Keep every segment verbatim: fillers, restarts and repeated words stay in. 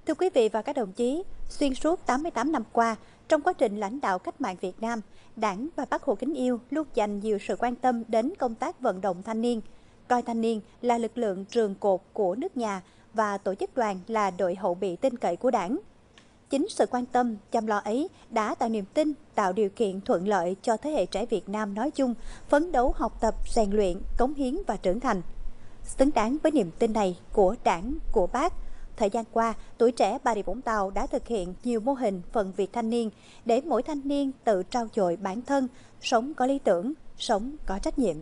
Thưa quý vị và các đồng chí, xuyên suốt tám mươi tám năm qua, trong quá trình lãnh đạo cách mạng Việt Nam, Đảng và Bác Hồ kính yêu luôn dành nhiều sự quan tâm đến công tác vận động thanh niên, coi thanh niên là lực lượng trường cột của nước nhà và tổ chức đoàn là đội hậu bị tin cậy của Đảng. Chính sự quan tâm, chăm lo ấy đã tạo niềm tin, tạo điều kiện thuận lợi cho thế hệ trẻ Việt Nam nói chung, phấn đấu học tập, rèn luyện, cống hiến và trưởng thành. Xứng đáng với niềm tin này của Đảng, của Bác, thời gian qua, Tuổi Trẻ Bà Rịa Vũng Tàu đã thực hiện nhiều mô hình phần việc thanh niên để mỗi thanh niên tự trau dồi bản thân, sống có lý tưởng, sống có trách nhiệm.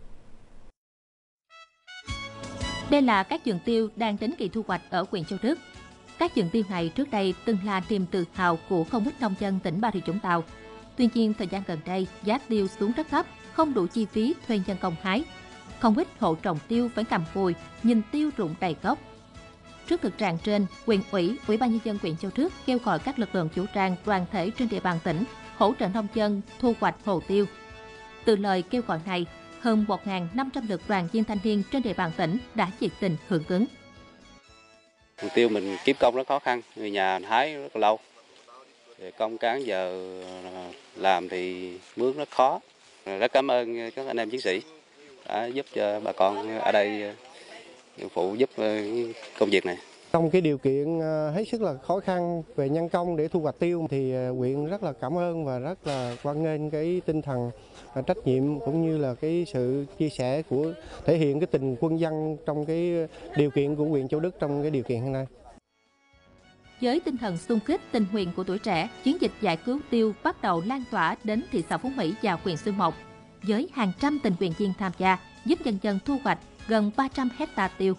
Đây là các vườn tiêu đang đến kỳ thu hoạch ở huyện Châu Đức. Các vườn tiêu này trước đây từng là niềm tự hào của không ít nông dân tỉnh Bà Rịa Vũng Tàu. Tuy nhiên, thời gian gần đây, giá tiêu xuống rất thấp, không đủ chi phí thuê nhân công hái. Không ít hộ trồng tiêu phải cầm cùi, nhìn tiêu rụng đầy gốc. Trước thực trạng trên, huyện ủy, Ủy ban nhân dân huyện Châu Đức kêu gọi các lực lượng vũ trang đoàn thể trên địa bàn tỉnh hỗ trợ nông dân thu hoạch hồ tiêu. Từ lời kêu gọi này, hơn một nghìn năm trăm lượt đoàn viên thanh niên trên địa bàn tỉnh đã nhiệt tình hưởng ứng. Tiêu mình kiếm công rất khó khăn, người nhà hái rất là lâu. Công cán giờ làm thì mướn rất khó. Rất cảm ơn các anh em chiến sĩ đã giúp cho bà con ở đây phụ giúp công việc này. Trong cái điều kiện hết sức là khó khăn về nhân công để thu hoạch tiêu thì huyện rất là cảm ơn và rất là hoan nghênh cái tinh thần trách nhiệm cũng như là cái sự chia sẻ của thể hiện cái tình quân dân trong cái điều kiện của huyện Châu Đức trong cái điều kiện hiện nay. Với tinh thần xung kích tình nguyện của tuổi trẻ, chiến dịch giải cứu tiêu bắt đầu lan tỏa đến thị xã Phú Mỹ và huyện Xuyên Mộc. Với hàng trăm tình nguyện viên tham gia, giúp nhân dân thu hoạch gần ba trăm hectare tiêu.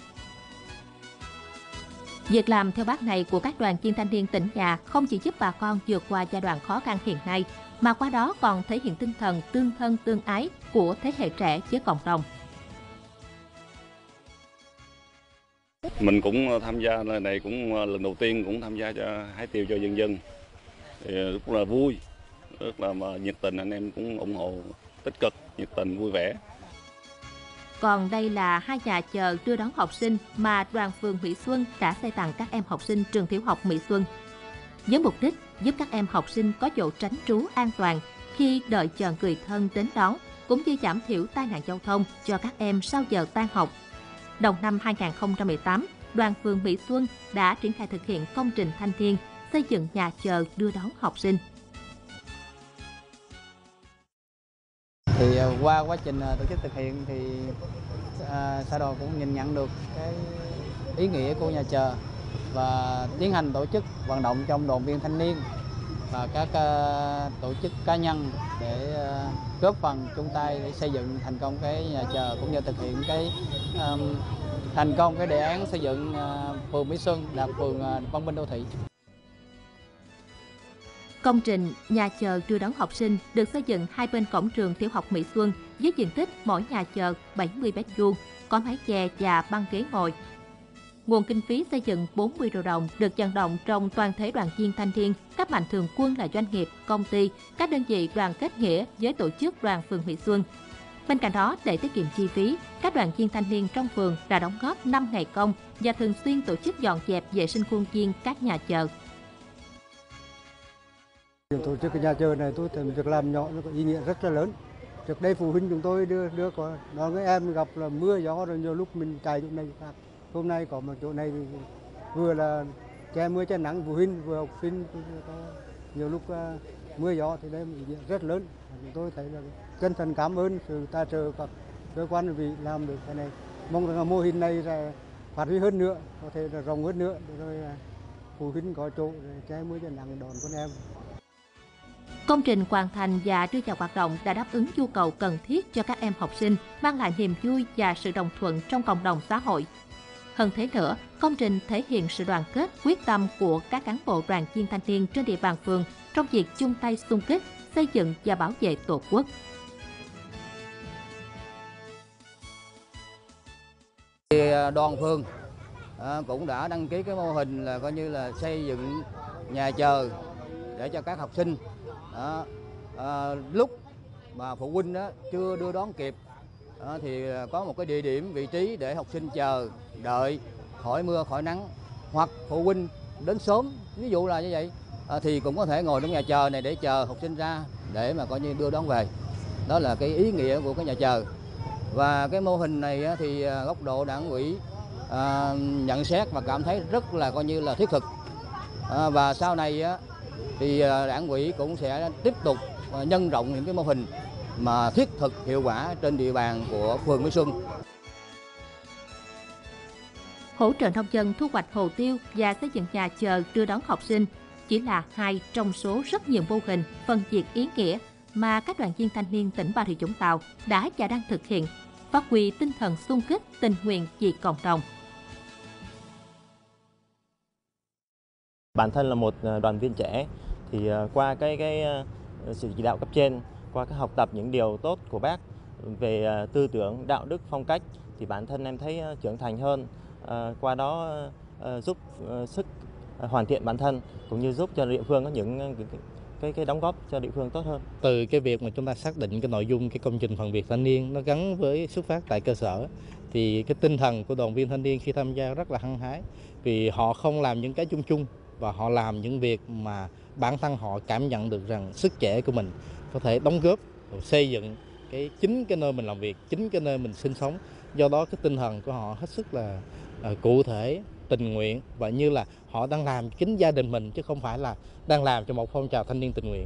Việc làm theo bác này của các đoàn viên thanh niên tỉnh nhà không chỉ giúp bà con vượt qua giai đoạn khó khăn hiện nay, mà qua đó còn thể hiện tinh thần tương thân tương ái của thế hệ trẻ với cộng đồng. Mình cũng tham gia nơi này cũng lần đầu tiên cũng tham gia cho hái tiêu cho dân dân. Thì rất là vui, rất là nhiệt tình, anh em cũng ủng hộ tích cực, nhiệt tình, vui vẻ. Còn đây là hai nhà chờ đưa đón học sinh mà đoàn phường Mỹ Xuân đã xây tặng các em học sinh trường tiểu học Mỹ Xuân. Với mục đích giúp các em học sinh có chỗ tránh trú an toàn khi đợi chờ người thân đến đón, cũng như giảm thiểu tai nạn giao thông cho các em sau giờ tan học. Đầu năm hai nghìn không trăm mười tám, đoàn phường Mỹ Xuân đã triển khai thực hiện công trình thanh niên xây dựng nhà chờ đưa đón học sinh. Thì qua quá trình tổ chức thực hiện thì à, xã đoàn cũng nhìn nhận được cái ý nghĩa của nhà chờ và tiến hành tổ chức vận động trong đoàn viên thanh niên và các uh, tổ chức cá nhân để uh, góp phần chung tay để xây dựng thành công cái nhà chờ cũng như thực hiện cái um, thành công cái đề án xây dựng uh, phường Mỹ Xuân đạt phường uh, văn minh đô thị. Công trình nhà chờ đưa đón học sinh được xây dựng hai bên cổng trường tiểu học Mỹ Xuân với diện tích mỗi nhà chờ bảy mươi mét vuông, có mái che và băng ghế ngồi. Nguồn kinh phí xây dựng bốn mươi triệu đồng được vận động trong toàn thể đoàn viên thanh niên, các mạnh thường quân là doanh nghiệp, công ty, các đơn vị đoàn kết nghĩa với tổ chức đoàn phường Mỹ Xuân. Bên cạnh đó, để tiết kiệm chi phí, các đoàn viên thanh niên trong phường đã đóng góp năm ngày công và thường xuyên tổ chức dọn dẹp vệ sinh khuôn viên các nhà chờ. Tổ chức cái nhà chờ này tôi thấy việc làm nhỏ nó có ý nghĩa rất là lớn. Trước đây phụ huynh chúng tôi đưa đưa có đón các em gặp là mưa gió rồi nhiều lúc mình chạy chỗ này khác. Hôm nay có một chỗ này thì vừa là che mưa che nắng phụ huynh vừa học sinh có nhiều lúc uh, mưa gió thì đây ý nghĩa rất lớn. Chúng tôi thấy là chân thành cảm ơn sự tài trợ các cơ quan đơn vị làm được cái này. Mong rằng là mô hình này là phát huy hơn nữa, có thể là rộng hơn nữa để rồi phụ huynh có chỗ để che mưa che nắng đón con em. Công trình hoàn thành và đưa vào hoạt động đã đáp ứng nhu cầu cần thiết cho các em học sinh, mang lại niềm vui và sự đồng thuận trong cộng đồng xã hội. Hơn thế nữa, công trình thể hiện sự đoàn kết, quyết tâm của các cán bộ đoàn viên thanh niên trên địa bàn phường trong việc chung tay xung kích, xây dựng và bảo vệ Tổ quốc. Đoàn phường cũng đã đăng ký cái mô hình là coi như là xây dựng nhà chờ để cho các học sinh à, à, lúc mà phụ huynh đó chưa đưa đón kịp à, thì có một cái địa điểm vị trí để học sinh chờ đợi khỏi mưa khỏi nắng, hoặc phụ huynh đến sớm, ví dụ là như vậy, à, thì cũng có thể ngồi trong nhà chờ này để chờ học sinh ra để mà coi như đưa đón về. Đó là cái ý nghĩa của cái nhà chờ. Và cái mô hình này thì góc độ đảng ủy à, nhận xét và cảm thấy rất là coi như là thiết thực. À, và sau này thì đảng ủy cũng sẽ tiếp tục nhân rộng những cái mô hình mà thiết thực hiệu quả trên địa bàn của phường Mỹ Xuân. Hỗ trợ nông dân thu hoạch hồ tiêu và xây dựng nhà chờ đưa đón học sinh chỉ là hai trong số rất nhiều mô hình phân việc ý nghĩa mà các đoàn viên thanh niên tỉnh Bà Rịa Vũng Tàu đã và đang thực hiện, phát huy tinh thần xung kích, tình nguyện vì cộng đồng. Bản thân là một đoàn viên trẻ thì qua cái cái sự chỉ đạo cấp trên, qua cái học tập những điều tốt của bác về tư tưởng, đạo đức, phong cách thì bản thân em thấy trưởng thành hơn, qua đó giúp sức hoàn thiện bản thân cũng như giúp cho địa phương có những cái cái đóng góp cho địa phương tốt hơn. Từ cái việc mà chúng ta xác định cái nội dung cái công trình phần việc thanh niên nó gắn với xuất phát tại cơ sở thì cái tinh thần của đoàn viên thanh niên khi tham gia rất là hăng hái, vì họ không làm những cái chung chung và họ làm những việc mà bản thân họ cảm nhận được rằng sức trẻ của mình có thể đóng góp xây dựng cái chính cái nơi mình làm việc, chính cái nơi mình sinh sống. Do đó cái tinh thần của họ hết sức là uh, cụ thể, tình nguyện và như là họ đang làm chính gia đình mình chứ không phải là đang làm cho một phong trào thanh niên tình nguyện.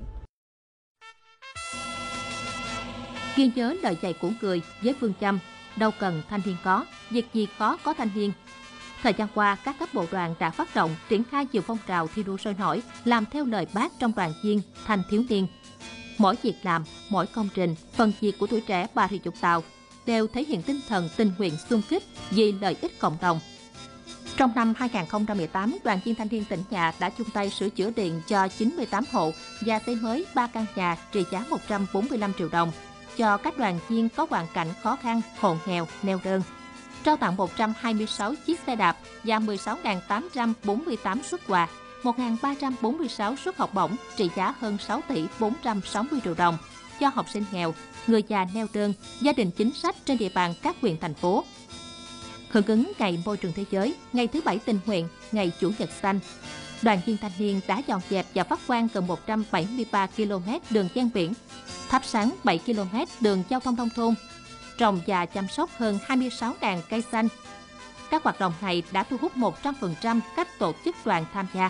Ghi nhớ lời dạy của người với phương châm đâu cần thanh niên có, việc gì khó có thanh niên. Thời gian qua, các cấp bộ đoàn đã phát động triển khai nhiều phong trào thi đua sôi nổi, làm theo lời bác trong đoàn viên, thanh thiếu niên. Mỗi việc làm, mỗi công trình, phần việc của tuổi trẻ Bà Rịa Vũng Tàu đều thể hiện tinh thần tình nguyện xung kích vì lợi ích cộng đồng. Trong năm hai nghìn không trăm mười tám, đoàn viên thanh niên tỉnh nhà đã chung tay sửa chữa điện cho chín mươi tám hộ và xây mới ba căn nhà trị giá một trăm bốn mươi lăm triệu đồng cho các đoàn viên có hoàn cảnh khó khăn, hộ nghèo, neo đơn. Trao tặng một trăm hai mươi sáu chiếc xe đạp và mười sáu nghìn tám trăm bốn mươi tám suất quà, một nghìn ba trăm bốn mươi sáu suất học bổng trị giá hơn sáu tỷ bốn trăm sáu mươi triệu đồng cho học sinh nghèo, người già neo đơn, gia đình chính sách trên địa bàn các huyện, thành phố. Hưởng ứng Ngày Môi trường Thế giới, Ngày thứ Bảy tình nguyện, Ngày Chủ nhật xanh, đoàn viên thanh niên đã dọn dẹp và phát quang gần một trăm bảy mươi ba ki lô mét đường ven biển, thắp sáng bảy ki lô mét đường giao thông nông thôn, trồng và chăm sóc hơn hai mươi sáu nghìn cây xanh. Các hoạt động này đã thu hút một trăm phần trăm các tổ chức đoàn tham gia.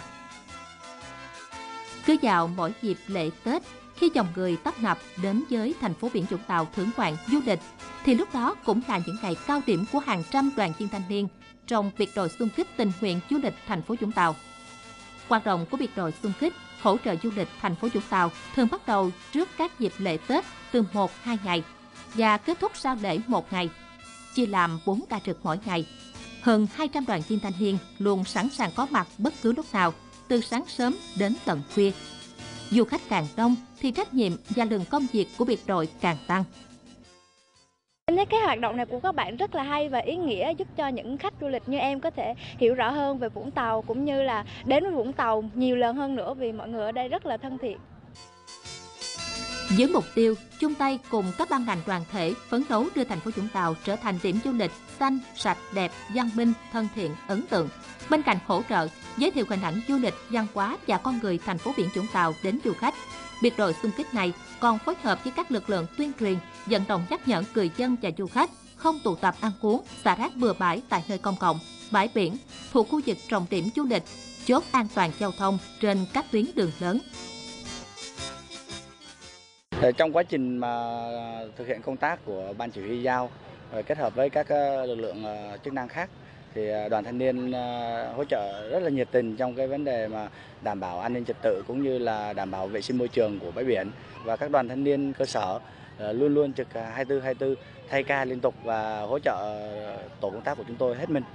Cứ vào mỗi dịp lễ Tết, khi dòng người tấp nập đến với thành phố biển Vũng Tàu thưởng ngoạn du lịch, thì lúc đó cũng là những ngày cao điểm của hàng trăm đoàn viên thanh niên trong biệt đội xung kích tình nguyện du lịch thành phố Vũng Tàu. Hoạt động của biệt đội xung kích hỗ trợ du lịch thành phố Vũng Tàu thường bắt đầu trước các dịp lễ Tết từ một đến hai ngày và kết thúc sau lễ một ngày, chia làm bốn ca trực mỗi ngày. Hơn hai trăm đoàn viên thanh niên luôn sẵn sàng có mặt bất cứ lúc nào, từ sáng sớm đến tận khuya. Du khách càng đông thì trách nhiệm và lượng công việc của biệt đội càng tăng. Em thấy cái hoạt động này của các bạn rất là hay và ý nghĩa, giúp cho những khách du lịch như em có thể hiểu rõ hơn về Vũng Tàu cũng như là đến với Vũng Tàu nhiều lần hơn nữa, vì mọi người ở đây rất là thân thiện. Với mục tiêu chung tay cùng các ban ngành đoàn thể phấn đấu đưa thành phố Vũng Tàu trở thành điểm du lịch xanh, sạch, đẹp, văn minh, thân thiện, ấn tượng. Bên cạnh hỗ trợ giới thiệu hình ảnh du lịch, văn hóa và con người thành phố biển Vũng Tàu đến du khách, biệt đội xung kích này còn phối hợp với các lực lượng tuyên truyền, vận động nhắc nhở người dân và du khách không tụ tập ăn uống, xả rác bừa bãi tại nơi công cộng, bãi biển, thuộc khu vực trọng điểm du lịch, chốt an toàn giao thông trên các tuyến đường lớn. Trong quá trình mà thực hiện công tác của Ban Chỉ huy giao kết hợp với các lực lượng chức năng khác thì đoàn thanh niên hỗ trợ rất là nhiệt tình trong cái vấn đề mà đảm bảo an ninh trật tự cũng như là đảm bảo vệ sinh môi trường của bãi biển, và các đoàn thanh niên cơ sở luôn luôn trực hai mươi tư trên hai mươi tư thay ca liên tục và hỗ trợ tổ công tác của chúng tôi hết mình.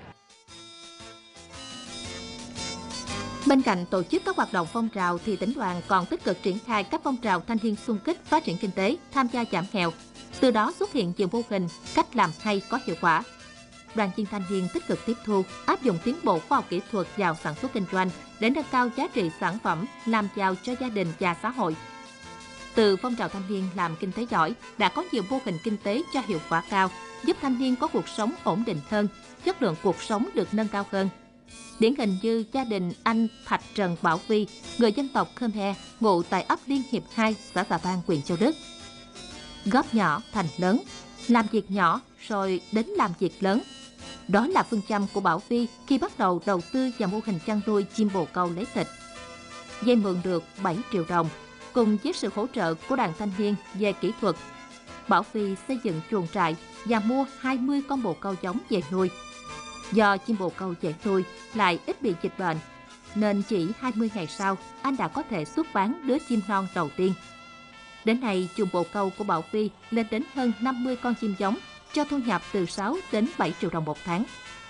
Bên cạnh tổ chức các hoạt động phong trào thì tỉnh đoàn còn tích cực triển khai các phong trào thanh niên xung kích phát triển kinh tế, tham gia giảm nghèo. Từ đó xuất hiện nhiều mô hình, cách làm hay có hiệu quả. Đoàn viên thanh niên tích cực tiếp thu, áp dụng tiến bộ khoa học kỹ thuật vào sản xuất kinh doanh để nâng cao giá trị sản phẩm, làm giàu cho gia đình và xã hội. Từ phong trào thanh niên làm kinh tế giỏi đã có nhiều mô hình kinh tế cho hiệu quả cao, giúp thanh niên có cuộc sống ổn định hơn, chất lượng cuộc sống được nâng cao hơn. Điển hình như gia đình anh Thạch Trần Bảo Vi, người dân tộc Khmer, ngụ tại ấp Liên Hiệp hai, xã Tà Ban, huyện Châu Đức. Góp nhỏ thành lớn, làm việc nhỏ rồi đến làm việc lớn. Đó là phương châm của Bảo Vi khi bắt đầu đầu tư vào mô hình chăn nuôi chim bồ câu lấy thịt. Vay mượn được bảy triệu đồng, cùng với sự hỗ trợ của đoàn thanh niên về kỹ thuật, Bảo Vi xây dựng chuồng trại và mua hai mươi con bồ câu giống về nuôi. Do chim bồ câu dễ nuôi lại ít bị dịch bệnh, nên chỉ hai mươi ngày sau, anh đã có thể xuất bán đứa chim non đầu tiên. Đến nay, chuồng bồ câu của Bảo Vi lên đến hơn năm mươi con chim giống, cho thu nhập từ sáu đến bảy triệu đồng một tháng.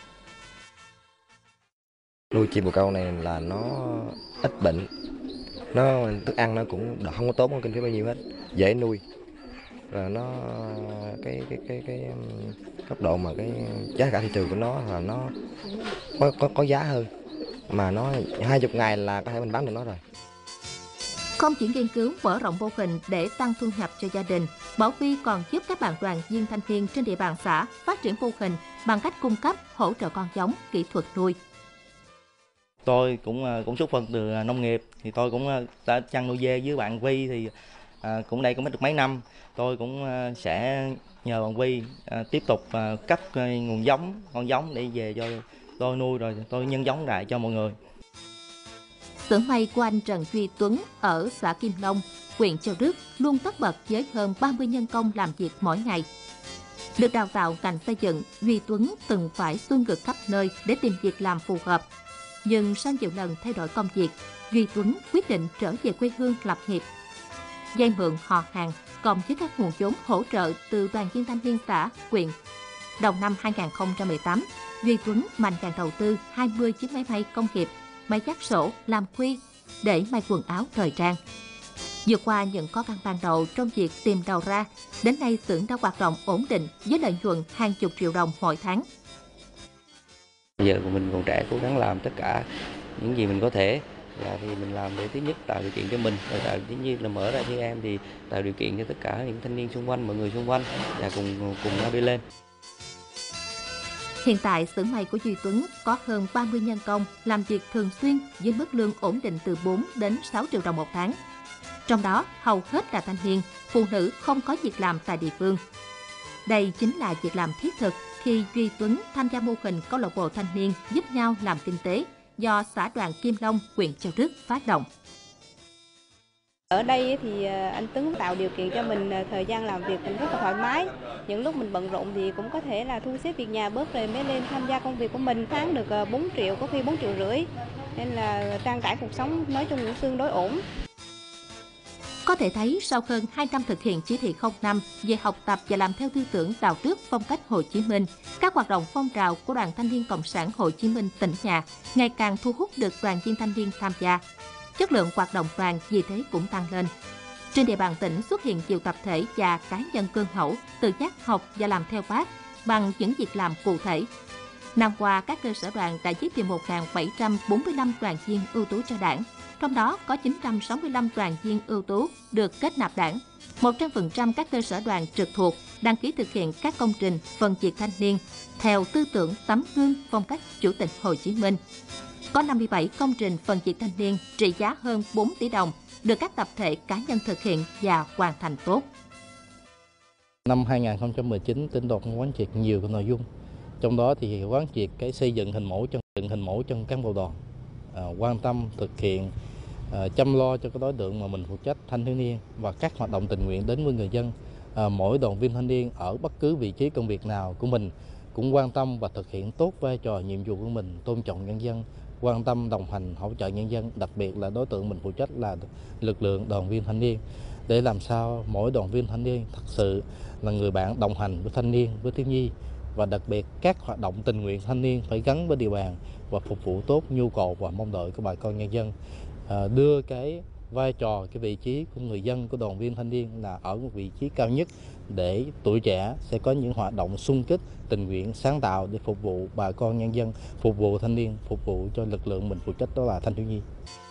Nuôi chim bồ câu này là nó ít bệnh, nó thức ăn nó cũng không có tốn kinh phí bao nhiêu hết, dễ nuôi. Và nó cái cái cái cái cấp độ mà cái giá cả thị trường của nó là nó có có, có giá hơn, mà nó hai mươi ngày là có thể mình bán được nó rồi. Không chỉ nghiên cứu mở rộng mô hình để tăng thu nhập cho gia đình, Bảo Vi còn giúp các bạn đoàn viên thanh niên trên địa bàn xã phát triển mô hình bằng cách cung cấp hỗ trợ con giống, kỹ thuật nuôi. Tôi cũng cũng xuất thân từ nông nghiệp, thì tôi cũng đã chăn nuôi dê với bạn Vi, thì à, cũng đây cũng mới được mấy năm. Tôi cũng sẽ nhờ bạn Vi à, tiếp tục à, cấp nguồn giống, con giống để về cho tôi nuôi, rồi tôi nhân giống lại cho mọi người. Xưởng may của anh Trần Duy Tuấn ở xã Kim Long, huyện Châu Đức luôn tất bật với hơn ba mươi nhân công làm việc mỗi ngày. Được đào tạo ngành xây dựng, Duy Tuấn từng phải xuôi ngược khắp nơi để tìm việc làm phù hợp. Nhưng sau nhiều lần thay đổi công việc, Duy Tuấn quyết định trở về quê hương lập nghiệp. Vay mượn họ hàng, cộng với các nguồn vốn hỗ trợ từ đoàn viên thanh niên xã, huyện. Đầu năm hai nghìn không trăm mười tám, Duy Tuấn mạnh dạn đầu tư hai mươi chiếc máy may công nghiệp, máy dắt sổ, làm khuy để may quần áo thời trang. Vượt qua những khó khăn ban đầu trong việc tìm đầu ra, đến nay xưởng đã hoạt động ổn định với lợi nhuận hàng chục triệu đồng mỗi tháng. Bây giờ mình còn trẻ, cố gắng làm tất cả những gì mình có thể. Là thì mình làm để thứ nhất tạo điều kiện cho mình, rồi tạo dĩ nhiên là mở ra như em thì tạo điều kiện cho tất cả những thanh niên xung quanh, mọi người xung quanh và cùng cùng nhau đi lên. Hiện tại, xưởng may của Duy Tuấn có hơn ba mươi nhân công làm việc thường xuyên với mức lương ổn định từ bốn đến sáu triệu đồng một tháng. Trong đó, hầu hết là thanh niên, phụ nữ không có việc làm tại địa phương. Đây chính là việc làm thiết thực khi Duy Tuấn tham gia mô hình câu lạc bộ thanh niên giúp nhau làm kinh tế do xã đoàn Kim Long, huyện Châu Đức phát động. Ở đây thì anh Tuấn tạo điều kiện cho mình thời gian làm việc mình rất là thoải mái. Những lúc mình bận rộn thì cũng có thể là thu xếp việc nhà bớt rồi mới lên tham gia công việc của mình. Tháng được bốn triệu, có khi bốn triệu rưỡi. Nên là trang trải cuộc sống nói chung cũng tương đối ổn. Có thể thấy sau hơn hai năm thực hiện chỉ thị không năm về học tập và làm theo tư tưởng đạo đức phong cách Hồ Chí Minh, các hoạt động phong trào của Đoàn Thanh niên Cộng sản Hồ Chí Minh tỉnh nhà ngày càng thu hút được đoàn viên thanh niên tham gia. Chất lượng hoạt động đoàn vì thế cũng tăng lên. Trên địa bàn tỉnh xuất hiện nhiều tập thể và cá nhân gương mẫu tự giác học và làm theo Bác bằng những việc làm cụ thể. Năm qua, các cơ sở đoàn đã giới thiệu một nghìn bảy trăm bốn mươi lăm đoàn viên ưu tú cho Đảng, trong đó có chín trăm sáu mươi lăm đoàn viên ưu tú được kết nạp Đảng. một trăm phần trăm các cơ sở đoàn trực thuộc đăng ký thực hiện các công trình phần việc thanh niên theo tư tưởng tấm gương phong cách Chủ tịch Hồ Chí Minh. Có năm mươi bảy công trình phần việc thanh niên trị giá hơn bốn tỷ đồng được các tập thể cá nhân thực hiện và hoàn thành tốt. Năm hai nghìn không trăm mười chín, tỉnh đoàn quán triệt nhiều cái nội dung. Trong đó thì quán triệt cái xây dựng hình mẫu trong dựng hình mẫu trong cán bộ đoàn, à, quan tâm thực hiện à, chăm lo cho cái đối tượng mà mình phụ trách thanh thiếu niên và các hoạt động tình nguyện đến với người dân. À, mỗi đoàn viên thanh niên ở bất cứ vị trí công việc nào của mình cũng quan tâm và thực hiện tốt vai trò nhiệm vụ của mình, tôn trọng nhân dân, quan tâm đồng hành hỗ trợ nhân dân, đặc biệt là đối tượng mình phụ trách là lực lượng đoàn viên thanh niên, để làm sao mỗi đoàn viên thanh niên thật sự là người bạn đồng hành với thanh niên, với thiếu nhi, và đặc biệt các hoạt động tình nguyện thanh niên phải gắn với địa bàn và phục vụ tốt nhu cầu và mong đợi của bà con nhân dân. À, đưa cái vai trò, cái vị trí của người dân, của đoàn viên thanh niên là ở một vị trí cao nhất, để tuổi trẻ sẽ có những hoạt động xung kích, tình nguyện, sáng tạo để phục vụ bà con nhân dân, phục vụ thanh niên, phục vụ cho lực lượng mình phụ trách, đó là thanh thiếu nhi.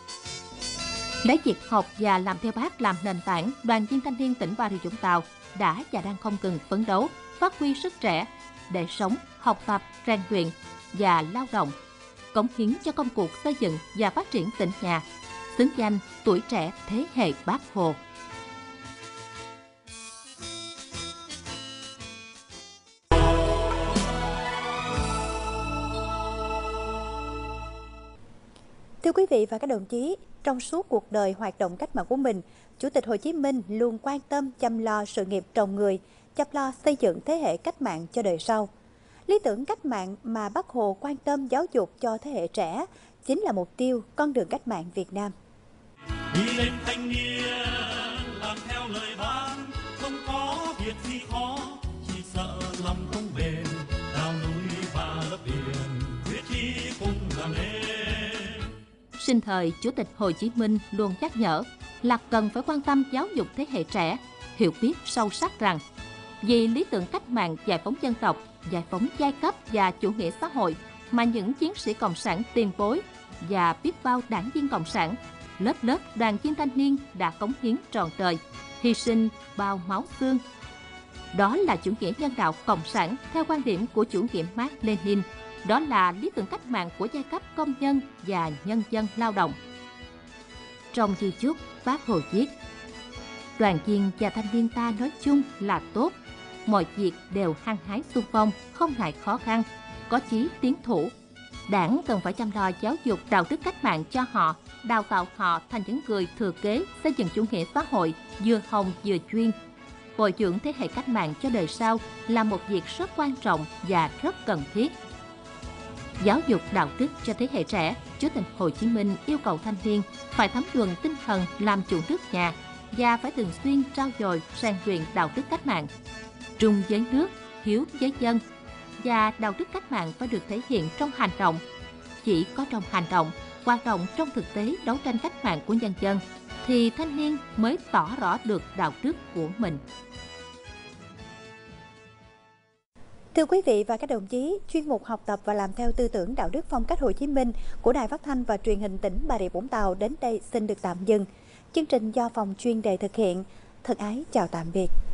Lấy việc học và làm theo Bác làm nền tảng, đoàn viên thanh niên tỉnh Bà Rịa Vũng Tàu đã và đang không ngừng phấn đấu, phát huy sức trẻ để sống, học tập, rèn luyện và lao động, cống hiến cho công cuộc xây dựng và phát triển tỉnh nhà, xứng danh tuổi trẻ thế hệ Bác Hồ. Thưa quý vị và các đồng chí, trong suốt cuộc đời hoạt động cách mạng của mình, Chủ tịch Hồ Chí Minh luôn quan tâm chăm lo sự nghiệp trồng người, chăm lo xây dựng thế hệ cách mạng cho đời sau. Lý tưởng cách mạng mà Bác Hồ quan tâm giáo dục cho thế hệ trẻ chính là mục tiêu con đường cách mạng Việt Nam. Đi lên thanh niên, làm theo lời Bác, không có việc gì khó, chỉ sợ lòng không bền, đào núi và lấp biển, quyết chí cùng làm nên. Sinh thời, Chủ tịch Hồ Chí Minh luôn nhắc nhở là cần phải quan tâm giáo dục thế hệ trẻ, hiểu biết sâu sắc rằng vì lý tưởng cách mạng giải phóng dân tộc, giải phóng giai cấp và chủ nghĩa xã hội mà những chiến sĩ cộng sản tiền bối và biết bao đảng viên cộng sản, lớp lớp đoàn viên thanh niên đã cống hiến trọn đời, hy sinh bao máu xương. Đó là chủ nghĩa nhân đạo cộng sản theo quan điểm của chủ nghĩa Mác Lênin. Đó là lý tưởng cách mạng của giai cấp công nhân và nhân dân lao động. Trong di chúc, Bác Hồ viết: đoàn viên và thanh niên ta nói chung là tốt, mọi việc đều hăng hái xung phong, không ngại khó khăn, có chí tiến thủ. Đảng cần phải chăm lo giáo dục đạo đức cách mạng cho họ, đào tạo họ thành những người thừa kế xây dựng chủ nghĩa xã hội vừa hồng vừa chuyên. Bồi dưỡng thế hệ cách mạng cho đời sau là một việc rất quan trọng và rất cần thiết. Giáo dục đạo đức cho thế hệ trẻ, Chủ tịch Hồ Chí Minh yêu cầu thanh niên phải thấm nhuần tinh thần làm chủ nước nhà và phải thường xuyên trau dồi rèn luyện đạo đức cách mạng, trung với nước, hiếu với dân, và đạo đức cách mạng phải được thể hiện trong hành động. Chỉ có trong hành động, hoạt động trong thực tế đấu tranh cách mạng của nhân dân thì thanh niên mới tỏ rõ được đạo đức của mình. Thưa quý vị và các đồng chí, chuyên mục học tập và làm theo tư tưởng đạo đức phong cách Hồ Chí Minh của Đài Phát thanh và Truyền hình tỉnh Bà Rịa Vũng Tàu đến đây xin được tạm dừng. Chương trình do phòng chuyên đề thực hiện. Thân ái chào tạm biệt.